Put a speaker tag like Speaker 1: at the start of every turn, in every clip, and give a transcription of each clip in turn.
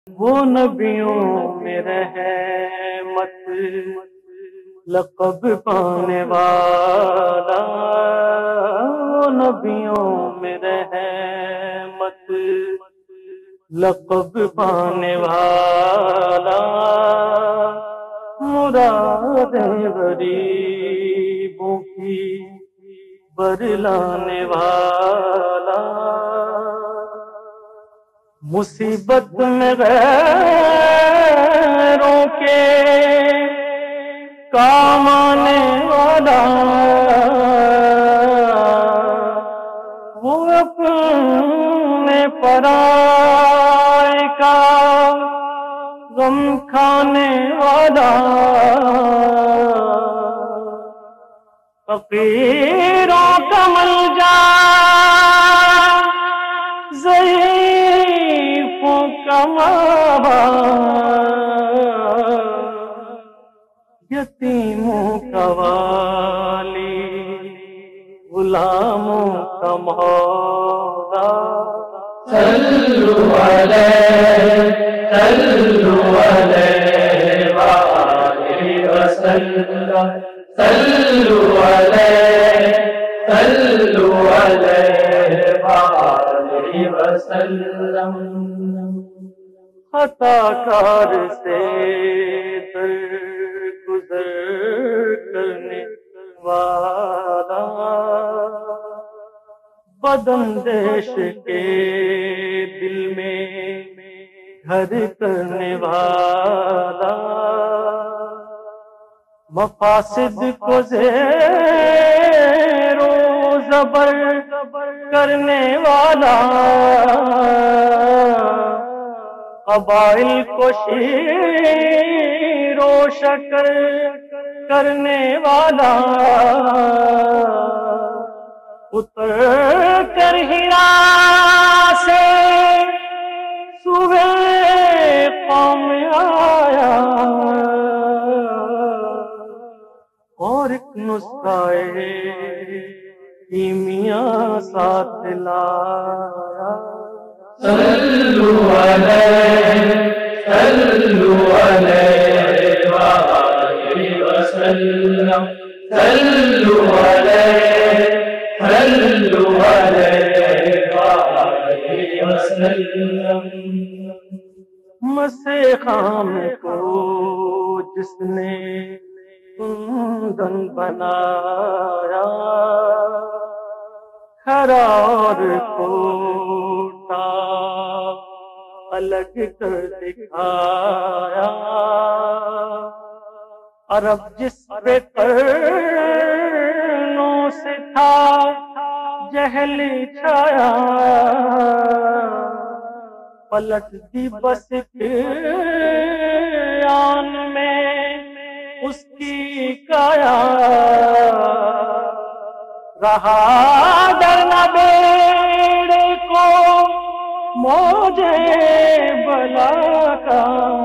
Speaker 1: وہ نبیوں میں رحمت لقب پانے والا، وہ نبیوں میں رحمت لقب پانے والا، مراد غریبوں کی برلانے والا، مصیبت میں غیروں کے کام آنے والا، وہ اپنے پرائے کا غم کھانے والا، فقیروں کا ملجا ضعیفوں کا مابعد، یتیموں کا والی غلاموں کا مولا،
Speaker 2: صلوا علیہ وآلہ وسلم، صلوا علیہ وآلہ وسلم۔
Speaker 1: خطا کار سے درگزر کرنے والا، بداندیش کے دل میں گھر کرنے والا، مفاسد کو زیر و زبر کرنے والا، قبائل کو شیر و شکر کرنے والا، اتر کر ہیرا سے صبح قوم آیا، اور ایک نسخہ کیمیا ساتھ لایا،
Speaker 2: صلوا علیہ وآلہ وسلم، صلوا علیہ وآلہ وسلم۔
Speaker 1: مسیح خام کو جس نے کندن بنایا، کھرا اور کھوٹا الگ کر دکھایا، عرب جس پہ قرنوں سے تھا جہل چھایا، پلٹ دی بس آن میں اس کی کایا، رہا ڈرنا بیڑے کو موجے بلا کا،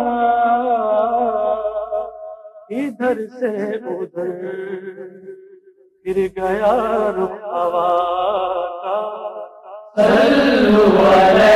Speaker 1: ادھر سے ادھر پھر گیا رخ ہوا کا،
Speaker 2: صلوا علیہ